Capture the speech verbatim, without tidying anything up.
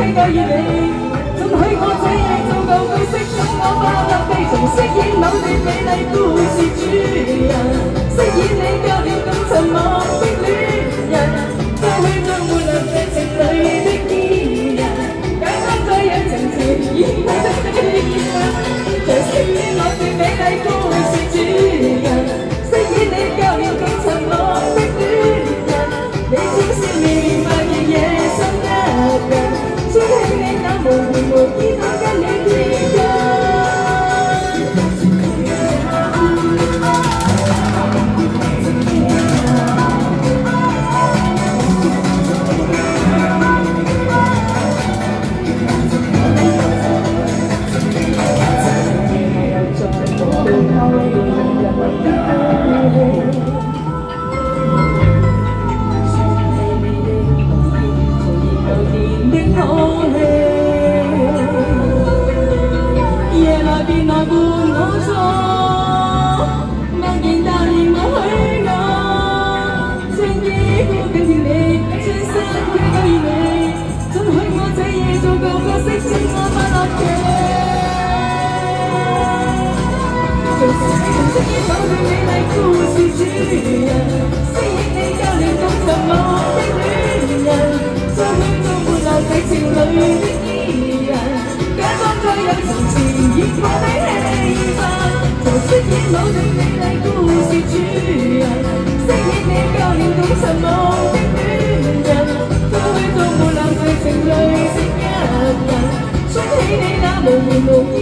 推介於你，准許我這夜做舊角色，准我化作地從飾演某段美麗故事主人，飾演你教了咁沉默的戀人，過去再沒能劇情裏的伊人，解開這樣情節已不得的意人，像飾演某段美麗故事主人，飾演你教了咁沉默的戀人，你總是未明白嘅野心一人，想起你那無緣無依他跟你貼近。情侶的伊人，假裝再有從前熱過的氣氛，就飾演某段美麗故事主人，飾演你教練懂沉默的戀人，過去做沒能在情侶的一人，想起你那無緣無依。